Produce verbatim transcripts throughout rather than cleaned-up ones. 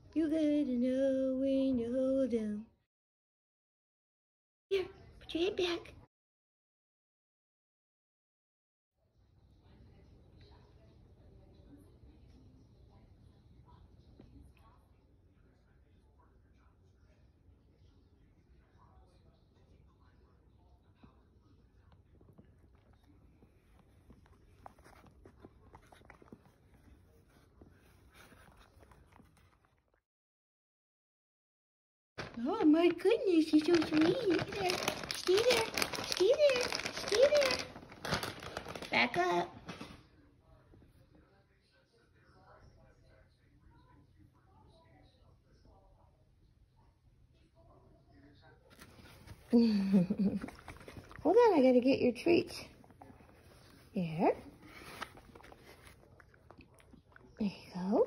You gotta know when to hold him. Here, put your head back. Oh my goodness, he's so sweet. Look at that. Stay there. Stay there. Stay there. Back up. Hold on, I gotta get your treats. Here. There you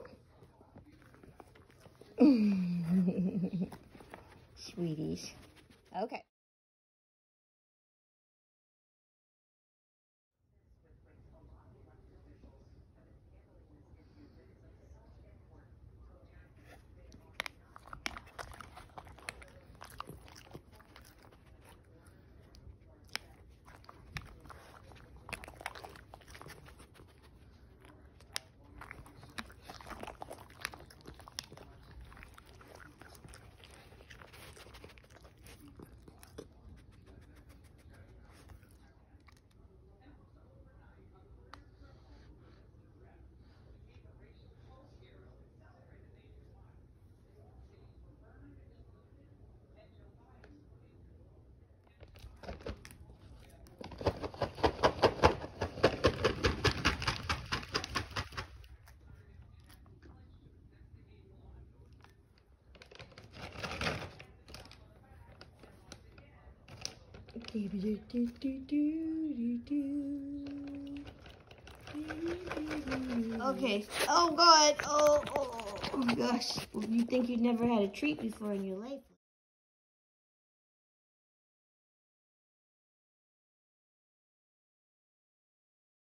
go. Sweeties. Okay. Okay. Oh God. Oh, oh, oh gosh. You think you'd never had a treat before in your life?